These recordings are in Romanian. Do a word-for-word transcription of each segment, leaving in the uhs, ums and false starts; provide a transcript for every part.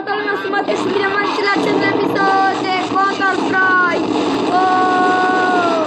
toată lumea, sunt Matei și bine m-am la acest episod de Counter-Strike! Oh!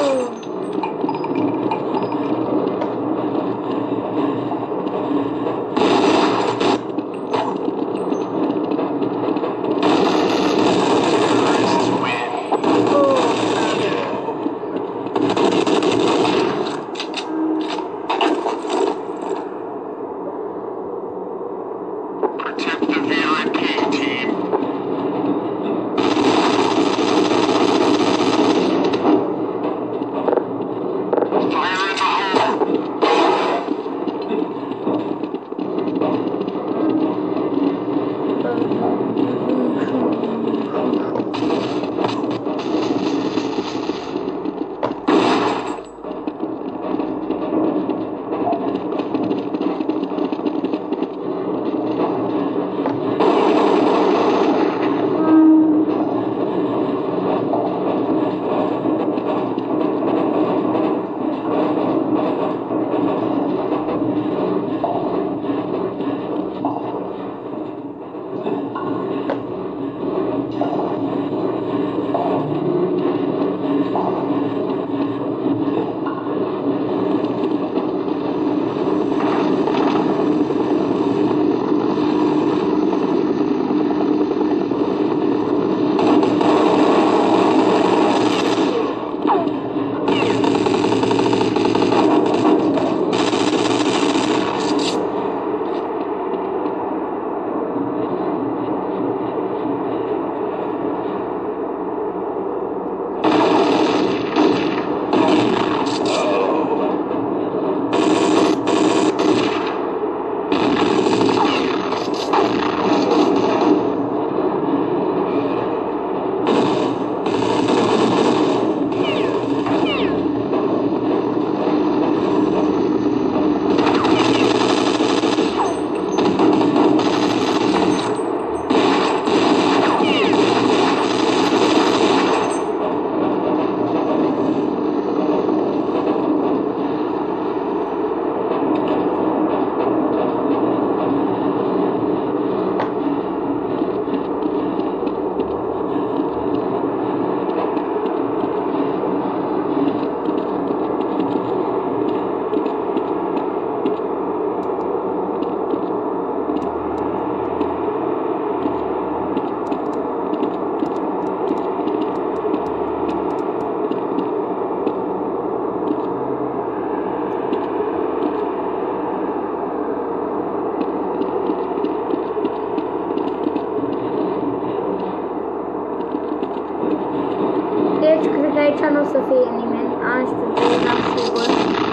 Deci, cred că aici nu o să fie nimeni. Asta e la sigur.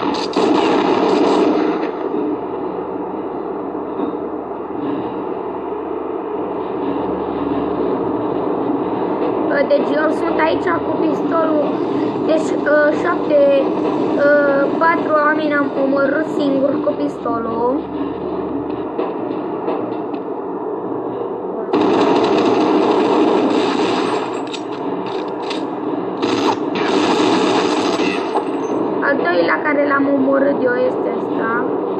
Deci eu sunt aici cu pistolul. Deci șapte, patru oameni am omorât singur cu pistolul. Al doilea care l-am omorât eu este ăsta.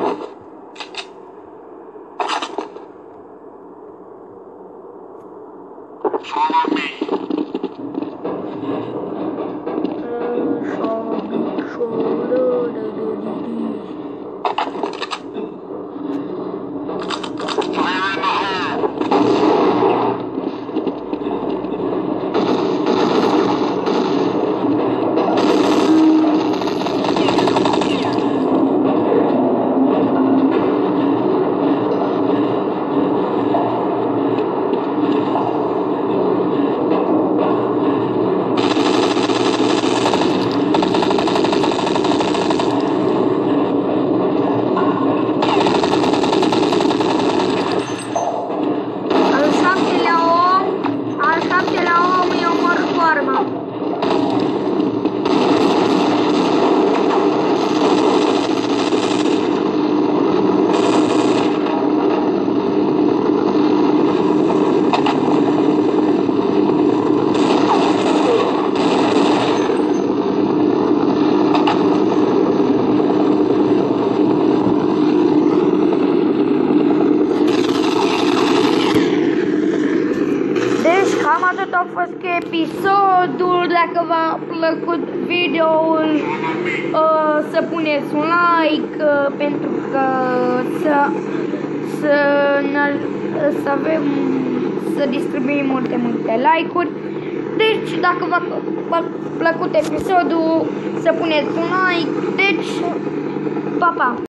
Follow me. Cam atât a fost cu episodul. Dacă v-a plăcut videoul, uh, să puneți un like uh, pentru că să, să, să avem să distribuim multe, multe like-uri. Deci, dacă v-a plăcut episodul, să puneți un like. Deci, pa, pa!